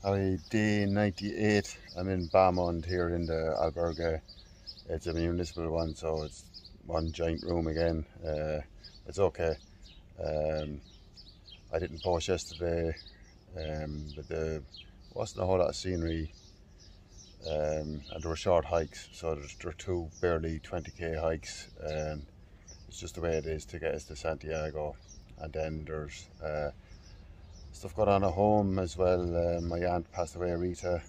Hi, day 98. I'm in Beaumont here in the albergue. It's a municipal one, so it's one giant room again. It's okay. Um, I didn't post yesterday, but there wasn't a whole lot of scenery, and there were short hikes, so there were two barely 20k hikes, and it's just the way it is to get us to Santiago. And then there's stuff going on at home as well. My aunt passed away, Rita.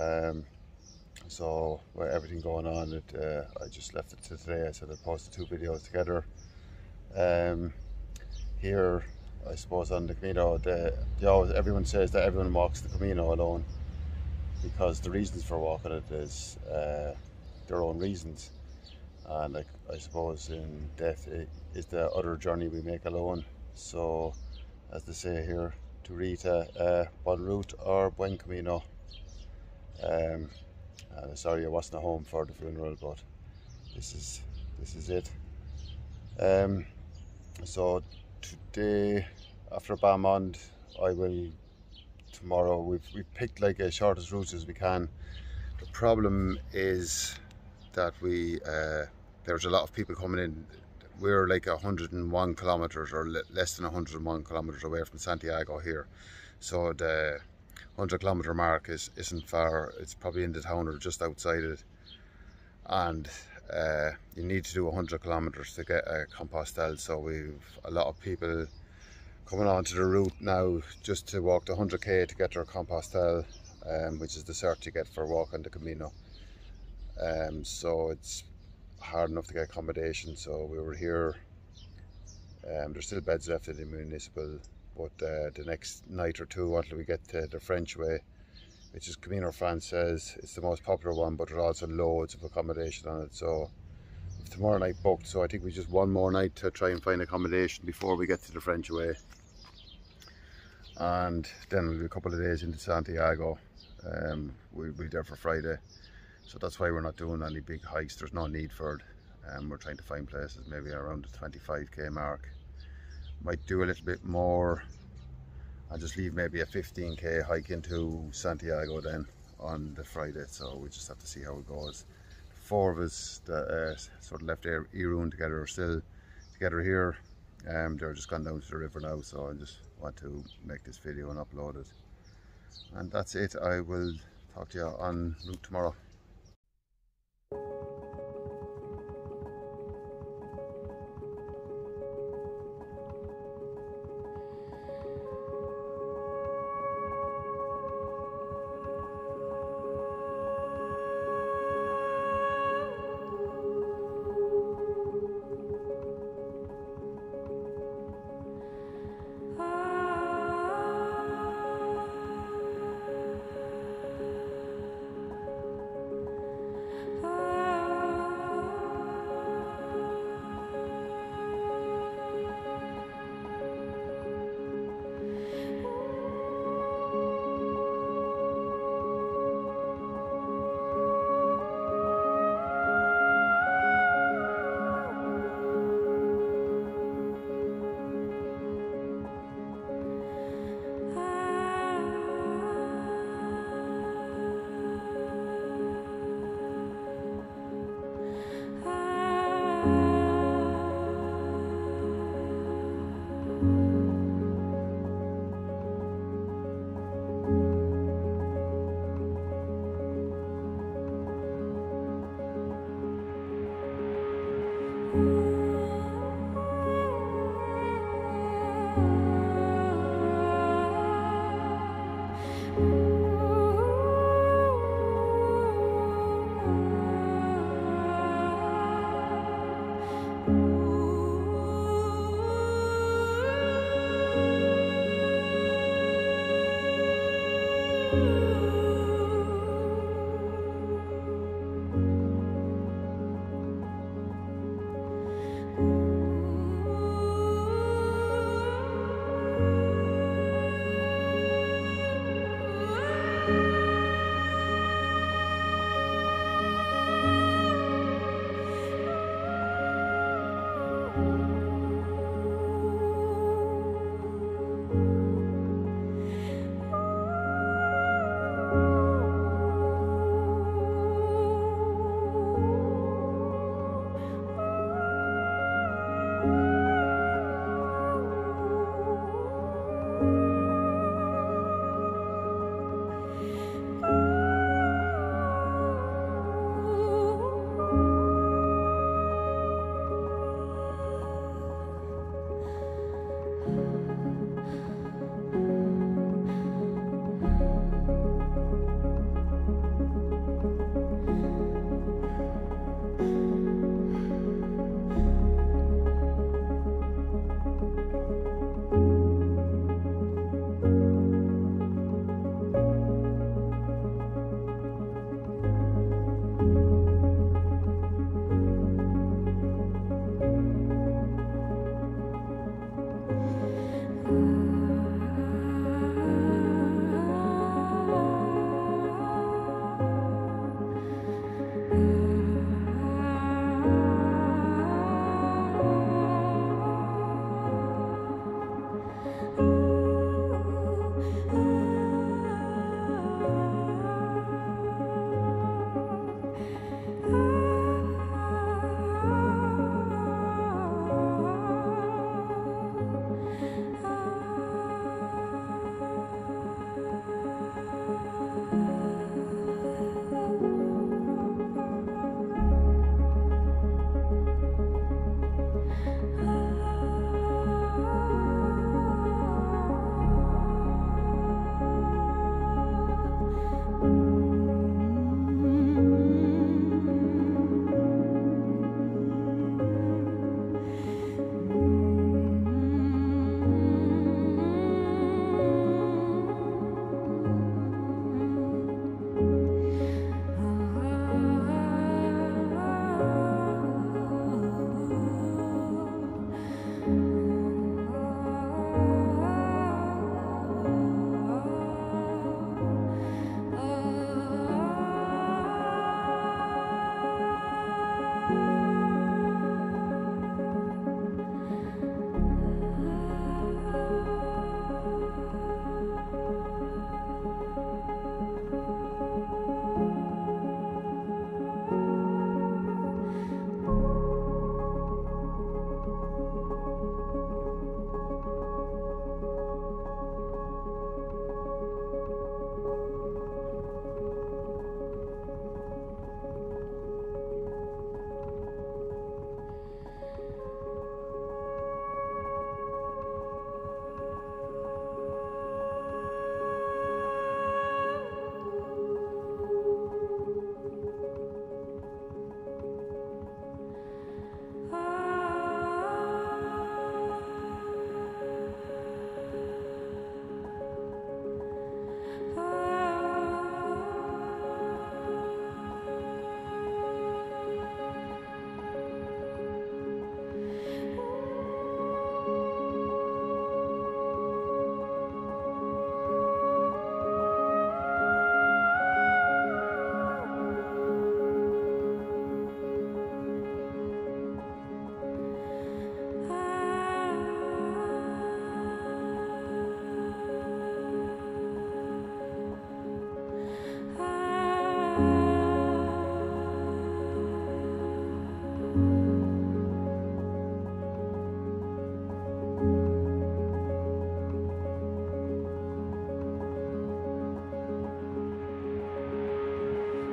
So with everything going on, I just left it to today. I said I'd post the two videos together. Um, Here, I suppose on the Camino, everyone says that everyone walks the Camino alone because the reasons for walking it is their own reasons. And like, I suppose in death it is the other journey we make alone. So, as they say here to Rita, bon route or buen camino. Um, Sorry I wasn't at home for the funeral, but this is it. Um, so today, after Beaumont, I will tomorrow. We've picked like as shortest routes as we can. The problem is that there's a lot of people coming in. We're like 101 kilometers or less than 101 kilometers away from Santiago here, so the 100-kilometer mark isn't far. It's probably in the town or just outside it, and you need to do 100 kilometers to get a Compostelle. So we've a lot of people coming onto the route now just to walk the 100k to get their Compostelle, which is the cert you get for walking the Camino. So it's hard enough to get accommodation, so we were here. There's still beds left in the municipal, but the next night or two until we get to the French way, which is Camino Frances. It's the most popular one, but there's also loads of accommodation on it. So tomorrow night booked, so I think we just one more night to try and find accommodation before we get to the French way, and then we'll be a couple of days into Santiago. We'll be there for Friday, so that's why we're not doing any big hikes. There's no need for it. We're trying to find places maybe around the 25k mark. Might do a little bit more and just leave maybe a 15k hike into Santiago then on the Friday. So we just have to see how it goes. Four of us that sort of left Irún together are still together here. They're just gone down to the river now, so I just want to make this video and upload it. And that's it. I will talk to you en route tomorrow.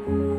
you.